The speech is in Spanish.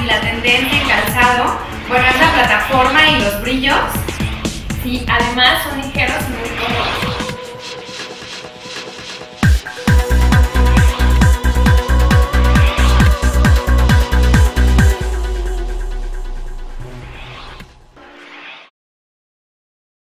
y la tendencia en calzado, bueno, es la plataforma y los brillos. Sí, además son ligeros y muy cómodos.